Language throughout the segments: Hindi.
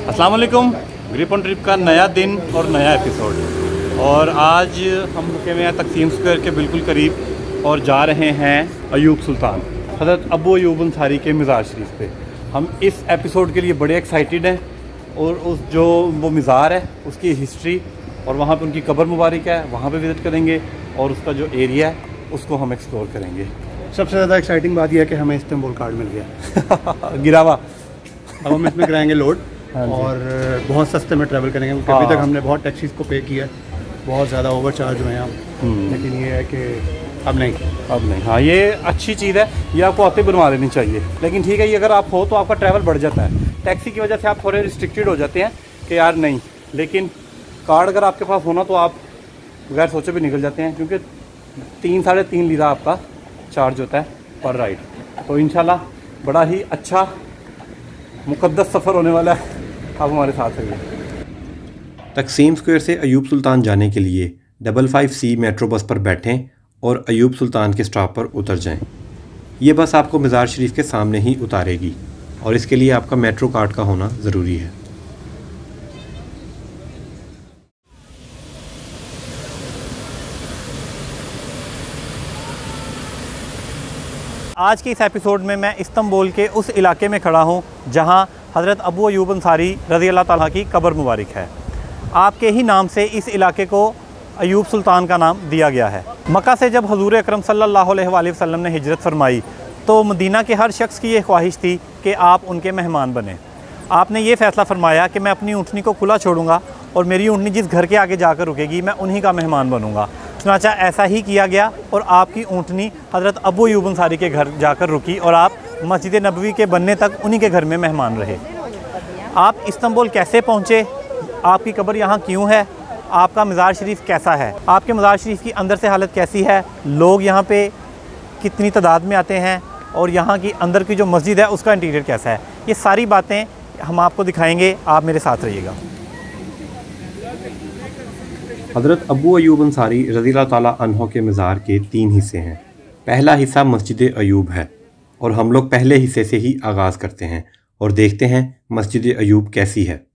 अस्सलाम वालेकुम। ग्रिप ऑन ट्रिप का नया दिन और नया एपिसोड। और आज हम रुके हुए हैं तकसीम स्क्वायर के बिल्कुल करीब और जा रहे हैं अयूब सुल्तान, हज़रत अबू अयूब अंसारी के मज़ार शरीफ पे। हम इस एपिसोड के लिए बड़े एक्साइटेड हैं और उस जो वो मज़ार है उसकी हिस्ट्री और वहाँ पे उनकी कब्र मुबारक है, वहाँ पे विज़िट करेंगे और उसका जो एरिया है उसको हम एक्सप्लोर करेंगे। सबसे ज़्यादा एक्साइटिंग बात यह है कि हमें इस्तांबुल कार्ड मिल गया गिरावा। अब हम इसमें कराएंगे लोड हाँ और बहुत सस्ते में ट्रैवल करेंगे क्योंकि अभी तक हमने बहुत टैक्सीज़ को पे किया है, बहुत ज़्यादा ओवर चार्ज हुए हैं हम। लेकिन ये है कि अब नहीं। हाँ, ये अच्छी चीज़ है, ये आपको आते बनवा लेनी चाहिए। लेकिन ठीक है, ये अगर आप हो तो आपका ट्रैवल बढ़ जाता है। टैक्सी की वजह से आप थोड़े रिस्ट्रिक्टेड हो जाते हैं कि यार नहीं, लेकिन कार्ड अगर आपके पास होना तो आप बगैर सोचे भी निकल जाते हैं, क्योंकि 3-3.5 लीरा आपका चार्ज होता है पर राइड। तो इंशाल्लाह बड़ा ही अच्छा मुक़द्दस सफ़र होने वाला है। आप हमारे साथ रहिए। तकसीम स्क्वायर से अयूब सुल्तान जाने के लिए 55C मेट्रो बस पर बैठें और अयूब सुल्तान के स्टॉप पर उतर जाएं। ये बस आपको मज़ार शरीफ के सामने ही उतारेगी और इसके लिए आपका मेट्रो कार्ड का होना ज़रूरी है। आज के इस एपिसोड में मैं इस्तांबुल के उस इलाके में खड़ा हूँ जहाँ हज़रत अबू अयूब अंसारी रज़ी अल्लाह ताला की कब्र मुबारक है। आपके ही नाम से इस इलाके को अयूब सुल्तान का नाम दिया गया है। मक्का से जब हज़ूर अकरम सल्लल्लाहु अलैहि वसल्लम ने हिजरत फरमाई तो मदीना के हर शख्स की ये ख्वाहिश थी कि आप उनके मेहमान बने। आपने ये फ़ैसला फरमाया कि मैं अपनी ऊँटनी को खुला छोड़ूंगा और मेरी ऊँटनी जिस घर के आगे जाकर रुकेगी मैं उन्हीं का मेहमान बनूंगा। चुनांचा ऐसा ही किया गया और आपकी ऊँटनी हज़रत अबू अयूब अंसारी के घर जाकर रुकी और आप मस्जिद नबवी के बनने तक उन्हीं के घर में मेहमान रहे। आप इस्तांबुल कैसे पहुँचे, आपकी कब्र यहाँ क्यों है, आपका मज़ार शरीफ कैसा है, आपके मज़ार शरीफ की अंदर से हालत कैसी है, लोग यहाँ पे कितनी तादाद में आते हैं और यहाँ की अंदर की जो मस्जिद है उसका इंटीरियर कैसा है, ये सारी बातें हम आपको दिखाएंगे। आप मेरे साथ रहिएगा। हज़रत अबू अयूब अंसारी रज़ियल्लाहु ताला अन्हो के मज़ार के 3 हिस्से हैं। पहला हिस्सा मस्जिद अयूब है और हम लोग पहले हिस्से से ही आगाज़ करते हैं और देखते हैं मस्जिद अयूब कैसी है।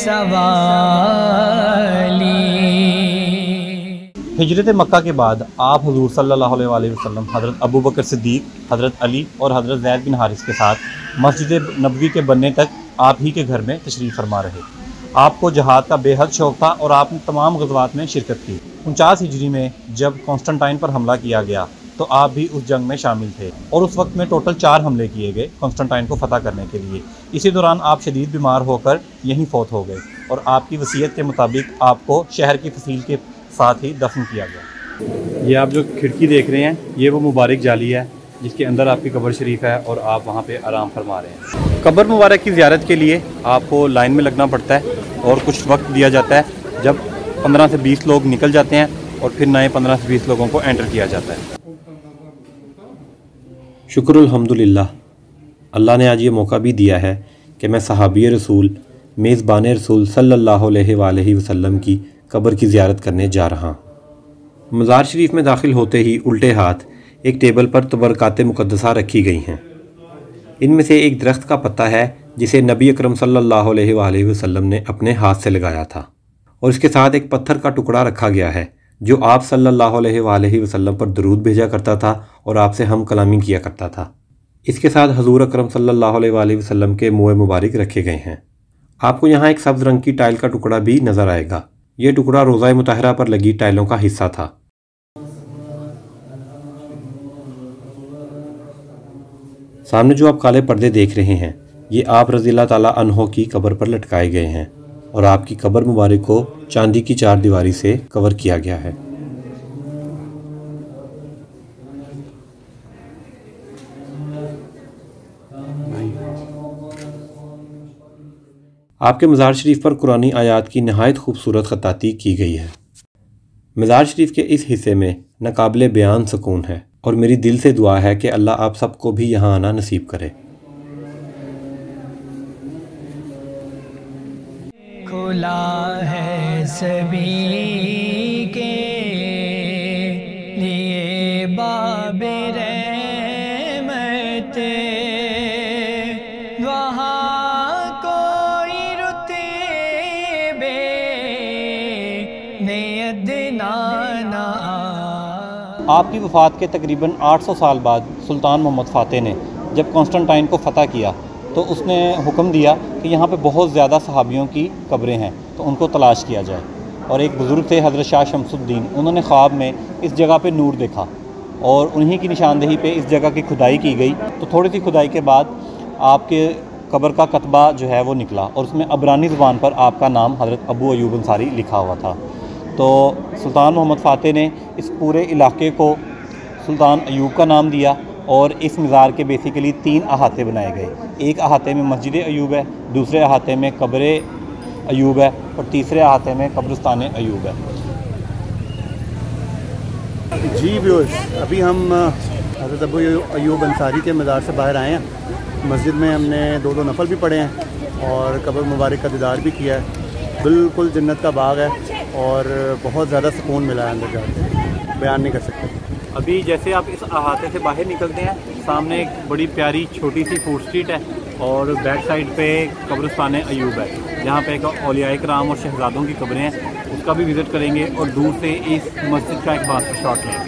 सवाली। हिजरत मक्का के बाद आप हुजूर सल्लल्लाहु अलैहि वसल्लम हज़रत अबू बकर सिद्दीक़, हज़रत अली और हज़रत ज़ैद बिन हारिस के साथ मस्जिद नबवी के बनने तक आप ही के घर में तशरीफ़ फरमा रहे। आपको जहाद का बेहद शौक़ था और आपने तमाम ग़ज़वात में शिरकत की। 49 हिजरी में जब कॉन्स्टेंटाइन पर हमला किया गया तो आप भी उस जंग में शामिल थे और उस वक्त में टोटल 4 हमले किए गए कॉन्स्टेंटाइन को फ़तह करने के लिए। इसी दौरान आप शदीद बीमार होकर यहीं फ़ौत हो गए और आपकी वसीयत के मुताबिक आपको शहर की फसील के साथ ही दफन किया गया। ये आप जो खिड़की देख रहे हैं ये वो मुबारक जाली है जिसके अंदर आपकी कब्र शरीफ है और आप वहाँ पे आराम फरमा रहे हैं। कब्र मुबारक की ज़ियारत के लिए आपको लाइन में लगना पड़ता है और कुछ वक्त दिया जाता है। जब 15 से 20 लोग निकल जाते हैं और फिर नए 15 से 20 लोगों को एंटर किया जाता है। शुक्र अल्हम्दुलिल्लाह, अल्लाह ने आज ये मौका भी दिया है कि मैं सहाबी रसूल मेज़बान रसूल सल्लल्लाहु अलैहि वसल्लम की कब्र की ज़ियारत करने जा रहा हूँ। मज़ार शरीफ में दाखिल होते ही उल्टे हाथ एक टेबल पर तबरकात मुक़द्दसा रखी गई हैं। इनमें से एक दरख्त का पत्ता है जिसे नबी अकरम सल्लल्लाहु अलैहि वसल्लम ने अपने हाथ से लगाया था और इसके साथ एक पत्थर का टुकड़ा रखा गया है जो आप सल्लल्लाहु अलैहि वसल्लम पर दरूद भेजा करता था और आपसे हम कलामी किया करता था। इसके साथ हजूर अकरम सल्लल्लाहु अलैहि वसल्लम के मुँह मुबारक रखे गए हैं। आपको यहाँ एक सब्ज़ रंग की टाइल का टुकड़ा भी नज़र आएगा। ये टुकड़ा रोज़ा मुतहरा पर लगी टाइलों का हिस्सा था। सामने जो आप काले पर्दे देख रहे हैं ये आप रज़ियल्लाहु ताला अन्हो की कब्र पर लटकाए गए हैं और आपकी कब्र मुबारक को चांदी की 4 दीवारी से कवर किया गया है। आपके मज़ार शरीफ पर कुरानी आयात की नहायत खूबसूरत ख़ताती की गई है। मज़ार शरीफ के इस हिस्से में नाकाबिले बयान सुकून है और मेरी दिल से दुआ है कि अल्लाह आप सबको भी यहाँ आना नसीब करे। खुला है सभी के लिए बाबे रहमत, वहाँ कोई रुतबे अदना ना। आपकी वफ़ात के तकरीबन 800 साल बाद सुल्तान मोहम्मद फ़ातेह ने जब कॉन्स्टेंटाइन को फ़तह किया तो उसने हुक्म दिया कि यहाँ पे बहुत ज़्यादा सहाबियों की कब्रें हैं तो उनको तलाश किया जाए। और एक बुज़ुर्ग थे हज़रत शाह शमसुद्दीन, उन्होंने ख्वाब में इस जगह पे नूर देखा और उन्हीं की निशानदेही पे इस जगह की खुदाई की गई। तो थोड़ी सी खुदाई के बाद आपके कब्र का कतबा जो है वो निकला और उसमें अबरानी ज़ुबान पर आपका नाम हज़रत अबू अयूब अंसारी लिखा हुआ था। तो सुल्तान मोहम्मद फ़ातेह ने इस पूरे इलाके को सुल्तान अयूब का नाम दिया और इस मज़ार के बेसिकली 3 अहाते बनाए गए। एक अहाते में मस्जिद अयूब है, दूसरे अहाते में कब्र अयूब है और तीसरे अहाते में कब्रिस्तान अयूब है। जी व्यूअर्स, अभी हम हज़रत अबू अयूब अंसारी के मज़ार से बाहर आए हैं। मस्जिद में हमने 2 नफल भी पढ़े हैं और कब्र मुबारक का दीदार भी किया है। बिल्कुल जन्नत का बाग है और बहुत ज़्यादा सुकून मिला है अंदर जाकर, बयान नहीं कर सकते। अभी जैसे आप इस अहाते से बाहर निकलते हैं सामने एक बड़ी प्यारी छोटी सी फूड स्ट्रीट है और बैक साइड पे कब्रिस्तान अयूब है जहाँ पे एक औलियाए किराम और शहजादों की कब्रें हैं, उसका भी विज़िट करेंगे और दूर से इस मस्जिद का एक बास्केट शॉट लेंगे।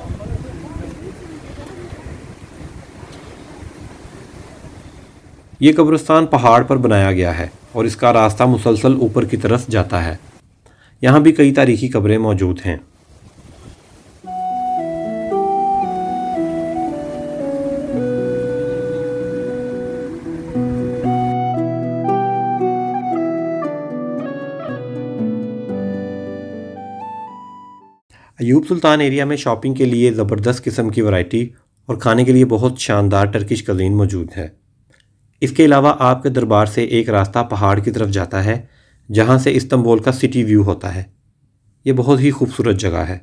ये कब्रिस्तान पहाड़ पर बनाया गया है और इसका रास्ता मुसलसल ऊपर की तरफ जाता है। यहाँ भी कई तारीखी कब्रें मौजूद हैं। अयूब सुल्तान एरिया में शॉपिंग के लिए ज़बरदस्त किस्म की वैरायटी और खाने के लिए बहुत शानदार टर्किश कज़ीन मौजूद है। इसके अलावा आपके दरबार से एक रास्ता पहाड़ की तरफ जाता है जहां से इस्तांबुल का सिटी व्यू होता है। ये बहुत ही खूबसूरत जगह है।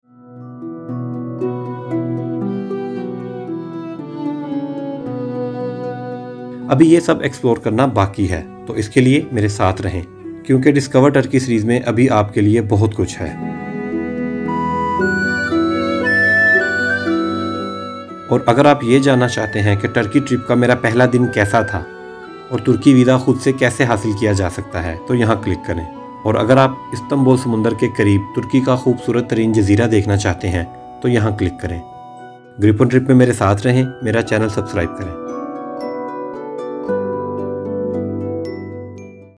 अभी ये सब एक्सप्लोर करना बाकी है तो इसके लिए मेरे साथ रहें क्योंकि डिस्कवर टर्की सीरीज़ में अभी आपके लिए बहुत कुछ है। और अगर आप ये जानना चाहते हैं कि टर्की ट्रिप का मेरा पहला दिन कैसा था और तुर्की वीज़ा खुद से कैसे हासिल किया जा सकता है तो यहाँ क्लिक करें। और अगर आप इस्तांबुल समुंदर के करीब तुर्की का खूबसूरत तरीन जजीरा देखना चाहते हैं तो यहाँ क्लिक करें। ग्रिप ऑन ट्रिप में मेरे साथ रहें, मेरा चैनल सब्सक्राइब करें।